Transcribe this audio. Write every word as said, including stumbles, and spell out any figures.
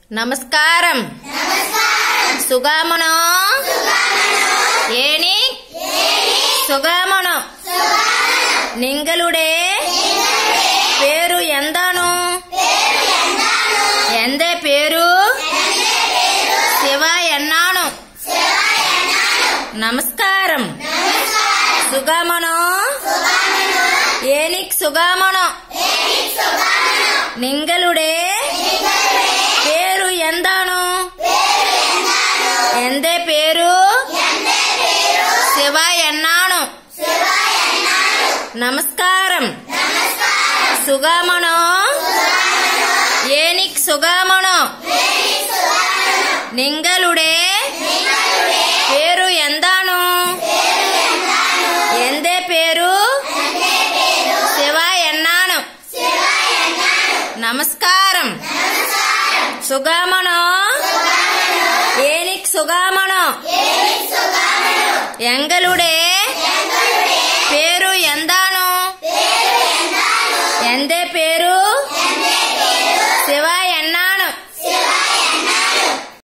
നമസ്കാരം. സുഖാമണോ? ഏനി സുഖാമണോ? നിങ്ങളുടെ പേരു എന്താണു? എന്റെ പേരു ശിവ എന്നാണു. നമസ്കാരം. സുഖാമണോ? ഏനിക്ക് സുഖാമണോ? നിങ്ങളുടെ പേരു എന്താണു? എന്റെ പേരു ശിവ എന്നാണു. നമസ്കാരം. സുഖാമണോ? ഏനിക്ക് സുഖാമണോ? നിങ്ങളുടെ പേരു എന്താണു? എന്റെ പേരു ശിവ എന്നാണു. നമസ്കാരം. സുഖാമണോ? ഏനിക്ക് സുഖാമണോ? എങ്ങളുടെ